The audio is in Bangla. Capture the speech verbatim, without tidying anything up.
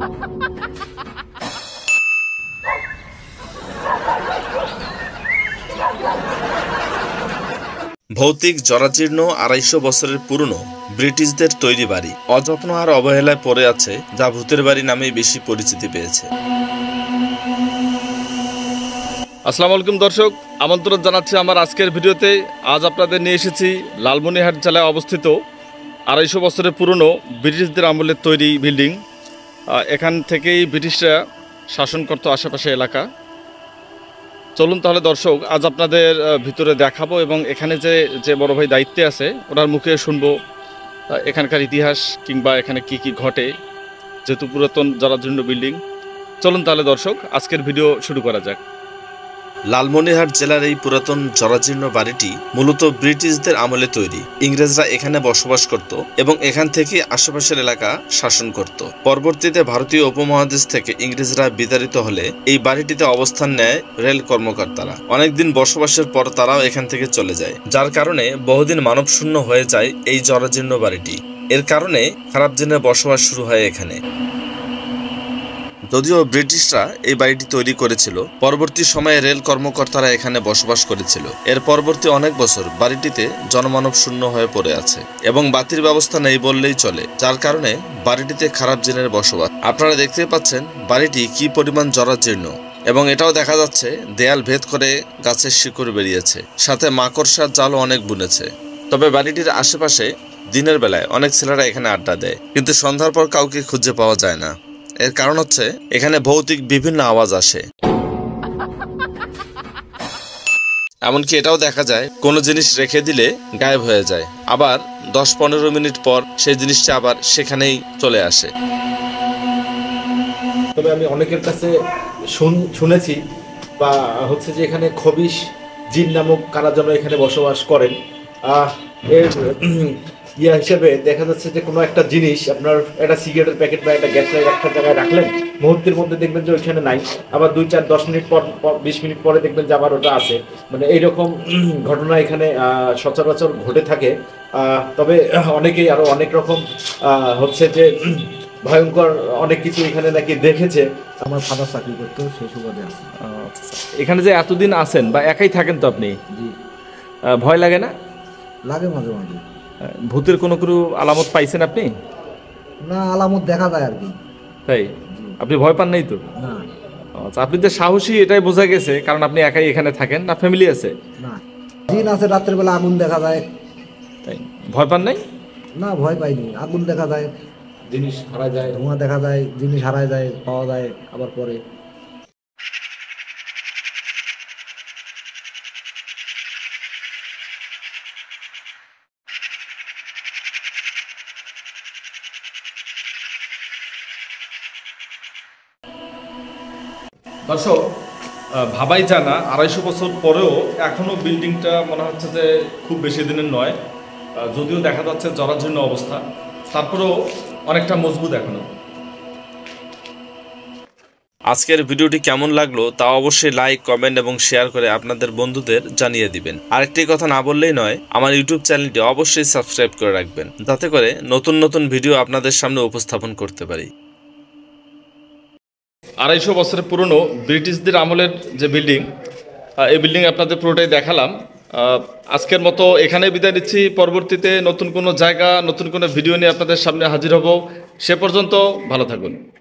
ভৌতিক জরাজীর্ণ আড়াইশো বছরের পুরনো ব্রিটিশদের তৈরি বাড়ি অযত্ন আর অবহেলায় পড়ে আছে, যা ভূতের বাড়ি নামেই বেশি পরিচিতি পেয়েছে। আসসালামু আলাইকুম দর্শক, আমন্ত্রণ জানাচ্ছি আমার আজকের ভিডিওতে। আজ আপনাদের নিয়ে এসেছি লালমনিরহাট জেলায় অবস্থিত আড়াইশো বছরের পুরনো ব্রিটিশদের আমলের তৈরি বিল্ডিং। এখান থেকেই ব্রিটিশরা শাসন করত আশেপাশে এলাকা। চলুন তাহলে দর্শক, আজ আপনাদের ভিতরে দেখাবো এবং এখানে যে যে বড় ভাই দায়িত্বে আছে ওনার মুখে শুনবো এখানকার ইতিহাস কিংবা এখানে কি কি ঘটে, যেহেতু পুরাতন জরাজীর্ণ বিল্ডিং। চলুন তাহলে দর্শক, আজকের ভিডিও শুরু করা যাক। লালমনিরহাট জেলার এই পুরাতন জরাজীর্ণ বাড়িটি মূলত ব্রিটিশদের আমলে তৈরি। ইংরেজরা এখানে বসবাস করত এবং এখান থেকে আশেপাশের এলাকা শাসন করত। পরবর্তীতে ভারতীয় উপমহাদেশ থেকে ইংরেজরা বিতাড়িত হলে এই বাড়িটিতে অবস্থান নেয় রেল কর্মকর্তারা। অনেকদিন বসবাসের পর তারাও এখান থেকে চলে যায়, যার কারণে বহুদিন মানবশূন্য হয়ে যায় এই জরাজীর্ণ বাড়িটি। এর কারণে খারাপ দিনের বসবাস শুরু হয় এখানে। যদিও ব্রিটিশরা এই বাড়িটি তৈরি করেছিল, পরবর্তী সময়ে রেল কর্মকর্তারা এখানে বসবাস করেছিল। এর পরবর্তী অনেক বছর বাড়িটিতে জনমানব শূন্য হয়ে পড়ে আছে এবং বাতির ব্যবস্থা নেই বললেই চলে, যার কারণে বাড়িটিতে খারাপ জিনের বসবাস। আপনারা দেখতে পাচ্ছেন বাড়িটি কি পরিমাণ জরাজীর্ণ, এবং এটাও দেখা যাচ্ছে দেয়াল ভেদ করে গাছের শিকড় বেরিয়েছে, সাথে মাকড়সার জালও অনেক বুনেছে। তবে বাড়িটির আশেপাশে দিনের বেলায় অনেক ছেলেরা এখানে আড্ডা দেয়, কিন্তু সন্ধ্যার পর কাউকে খুঁজে পাওয়া যায় না। এর কারণ হচ্ছে এখানে ভৌতিক বিভিন্ন আওয়াজ আসে। এমনকি এটাও দেখা যায় কোনো জিনিস রেখে দিলে গায়েব হয়ে যায়, আবার দশ পনেরো মিনিট পর সেই জিনিসটা আবার সেখানেই চলে আসে। তবে আমি অনেকের কাছে শুনেছি বা হচ্ছে যে এখানে খবিশ জিন নামক কারা যেন এখানে বসবাস করেন। এর ইয়া হিসেবে দেখা যাচ্ছে যে কোনো একটা জিনিস, আপনার একটা সিগারেটের প্যাকেট বা একটা গ্যাস লাইট একটা জায়গায় রাখলেন, মুহূর্তের মধ্যে দেখবেন যে ওইখানে নাই, আবার দুই চার দশ মিনিট পর বিশ মিনিট পরে দেখবেন যে আবার ওটা আছে। মানে এইরকম ঘটনা এখানে সচরাচর ঘটে থাকে। তবে অনেকেই আরো অনেক রকম হচ্ছে যে ভয়ঙ্কর অনেক কিছু এখানে নাকি দেখেছে। আমার ফাদার চাকরি করতো, সেই সুবাদে আছে। এখানে যে এতদিন আছেন বা একাই থাকেন তো আপনি, ভয় লাগে না? লাগে মাঝে মাঝে। ভূতের কোনো কোনো আলামত পাইছেন আপনি? না, আলামত দেখা যায় আর কি। তাই? আপনি ভয় পান নাই তো? না। আচ্ছা, আপনি তো সাহসী, এটাই বোঝা গেছে, কারণ আপনি একাই এখানে থাকেন, না ফ্যামিলি আছে? না, জিন আছে, রাত্রের বেলা আগুন দেখা যায়। তাই? ভয় পান নাই? না, ভয় পাইনি। আগুন দেখা যায়, জিনিস হারা যায়, ধোঁয়া দেখা যায়, জিনিস হারায় যায়, পাওয়া যায় আবার পরে। দর্শক, ভাবাই যায় না আড়াইশো বছর পরেও এখনো বিল্ডিংটা মনে হচ্ছে যে খুব বেশি দিনের নয়। যদিও দেখা যাচ্ছে জরাজীর্ণ অবস্থা, তারপরেও অনেকটা মজবুত এখনো। আজকের ভিডিওটি কেমন লাগলো তা অবশ্যই লাইক, কমেন্ট এবং শেয়ার করে আপনাদের বন্ধুদের জানিয়ে দিবেন। আরেকটি কথা না বললেই নয়, আমার ইউটিউব চ্যানেলটি অবশ্যই সাবস্ক্রাইব করে রাখবেন, যাতে করে নতুন নতুন ভিডিও আপনাদের সামনে উপস্থাপন করতে পারি। আড়াইশো বছরের পুরনো ব্রিটিশদের আমলের যে বিল্ডিং, এই বিল্ডিং আপনাদের পুরোটাই দেখালাম। আজকের মতো এখানে বিদায় নিচ্ছি। পরবর্তীতে নতুন কোনো জায়গা, নতুন কোনো ভিডিও নিয়ে আপনাদের সামনে হাজির হব। সে পর্যন্ত ভালো থাকুন।